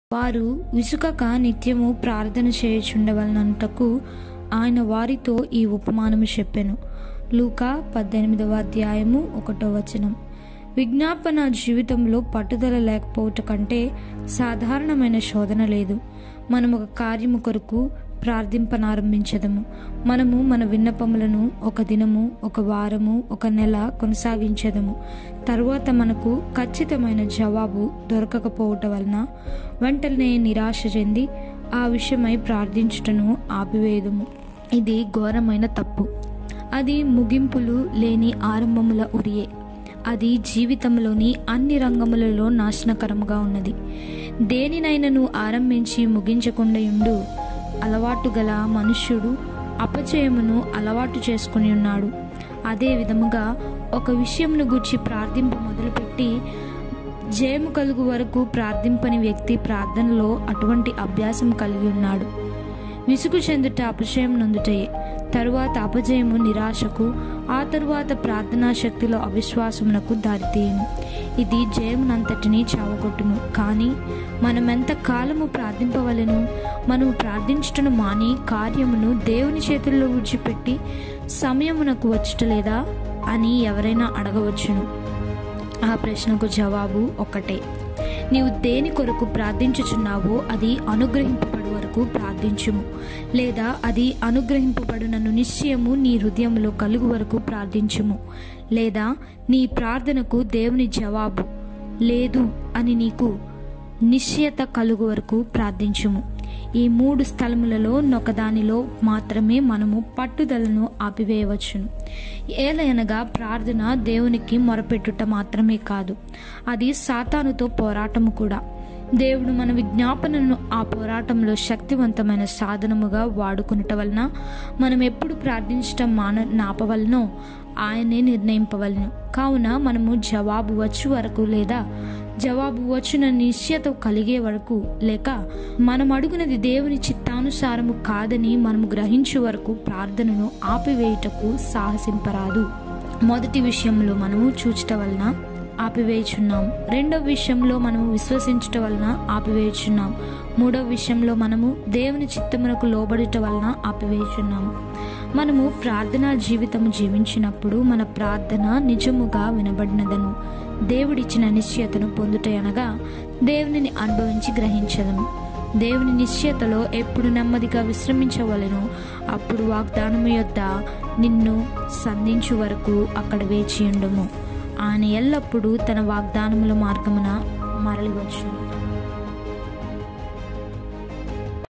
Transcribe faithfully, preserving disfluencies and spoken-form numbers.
వారు విసుకక నిత్యము ప్రార్థన చేయుచుండవలనంటకు ఆయన వారితో ఈ ఉపమానము చెప్పెను. లూకా పద్దెనిమిదవ అధ్యాయము ఒకటో వచనం. విజ్ఞాపన జీవితంలో పట్టుదల లేకపోవట కంటే సాధారణమైన శోధన లేదు. మనం ఒక కార్యము కొరకు ప్రార్థింపనారంభించదము. మనము మన విన్నపములను ఒక దినము, ఒక వారము, ఒక నెల కొనసాగించదము. తరువాత మనకు ఖచ్చితమైన జవాబు దొరకకపోవటం వలన వెంటనే నిరాశ చెంది ఆ విషయమై ప్రార్థించుటను ఆపివేయదము. ఇది ఘోరమైన తప్పు. అది ముగింపులు లేని ఆరంభముల ఉరియే. అది జీవితంలోని అన్ని రంగములలో నాశనకరముగా ఉన్నది. దేనినైనను ఆరంభించి ముగించకుండా ఉండు అలవాటు గల మనుష్యుడు అపజయమును అలవాటు చేసుకుని ఉన్నాడు. అదే విధముగా ఒక విషయమును గూర్చి ప్రార్థింప మొదలుపెట్టి జయము కలుగు వరకు ప్రార్థింపని వ్యక్తి ప్రార్థనలో అటువంటి అభ్యాసం కలిగి ఉన్నాడు. విసుగు చెందుట అపజయం నొందుటయే. తరువాత అపజయము నిరాశకు, ఆ తరువాత ప్రార్థనా శక్తిలో అవిశ్వాసమునకు దారితీయను. ఇది జయమునంతటినీ చావగొట్టును. కానీ మనమెంత కాలము ప్రార్థింపవలెను? మనము ప్రార్థించుటను మాని కార్యమును దేవుని చేతుల్లో విడిచిపెట్టి సమయమునకు వచ్చుటలేదా అని ఎవరైనా అడగవచ్చును. ఆ ప్రశ్నకు జవాబు ఒక్కటే. నీవు దేని కొరకు ప్రార్థించుచున్నావో అది అనుగ్రహింపబడు వరకు ప్రార్థించుము, లేదా అది అనుగ్రహింపబడునను నిశ్చయము నీ హృదయంలో కలుగు వరకు ప్రార్థించుము, లేదా నీ ప్రార్థనకు దేవుని జవాబు లేదు అని నీకు నిశ్చయత కలుగు వరకు ప్రార్థించుము. ఈ మూడు స్థలములలో నొకదానిలో మాత్రమే మనము పట్టుదలను ఆపివేయవచ్చును. ఏలయనగా ప్రార్థన దేవునికి మొరపెట్టుట మాత్రమే కాదు, అది సాతానుతో పోరాటము కూడా. దేవుడు మన విజ్ఞాపనను ఆ పోరాటంలో శక్తివంతమైన సాధనముగా వాడుకునుట వలన మనం ఎప్పుడు ప్రార్థించటం మాన నాపవలనో ఆయనే నిర్ణయింపవలను. కావున మనము జవాబు వచ్చు వరకు, లేదా జవాబు వచ్చిన నిశ్చయత కలిగే వరకు, లేక మనం అడుగునది దేవుని చిత్తానుసారము కాదని మనము గ్రహించే వరకు ప్రార్థనను ఆపివేయుటకు సాహసింపరాదు. మొదటి విషయంలో మనము చూచుట వలన ఆపివేయుచున్నాం. రెండవ విషయంలో మనము విశ్వసించుట వలన ఆపివేయుచున్నాం. మూడవ విషయంలో మనము దేవుని చిత్తమునకు లోబడుట వలన ఆపివేయుచున్నాము. మనము ప్రార్థనా జీవితము జీవించినప్పుడు మన ప్రార్థన నిజముగా వినబడినదను దేవుడిచ్చిన నిశ్చయతను పొందుట అనగా దేవునిని అనుభవించి గ్రహించదము. దేవుని నిశ్చయతలో ఎప్పుడు నెమ్మదిగా విశ్రమించవలెను, అప్పుడు వాగ్దానము యొద్ద నిన్ను సంధించు వరకు అక్కడ వేచియుండుము. ఆయన ఎల్లప్పుడూ తన వాగ్దానముల మార్గమున మరలివచ్చు.